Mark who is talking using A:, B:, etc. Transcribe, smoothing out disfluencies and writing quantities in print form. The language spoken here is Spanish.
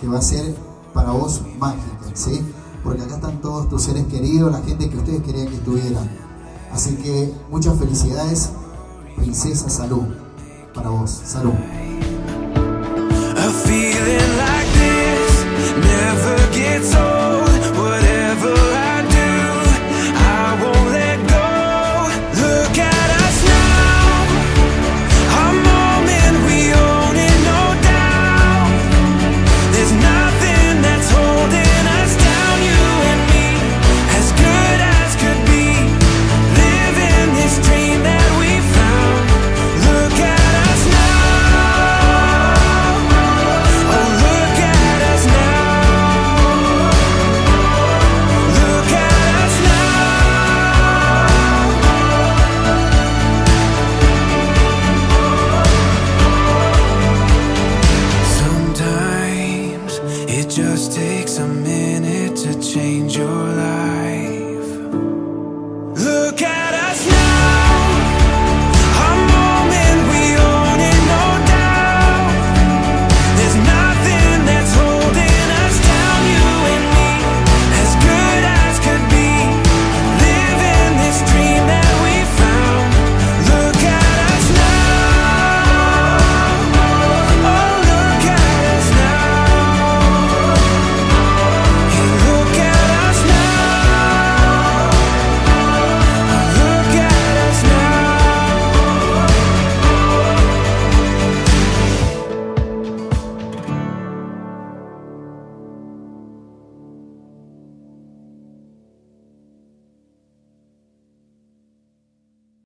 A: va a ser para vos mágica, ¿sí? Porque acá están todos tus seres queridos, la gente que ustedes querían que estuvieran. Así que muchas felicidades, princesa. Salud para vos, salud.
B: A feeling like this never gets old. Whatever I do, I won't let go. Look at us now, a moment we own it, no doubt. There's nothing that's holding us down, you and me, as good as could be. Living this dream that we found. Look at us now. Oh, look at us now. Look at us now. Sometimes it just takes a minute to change your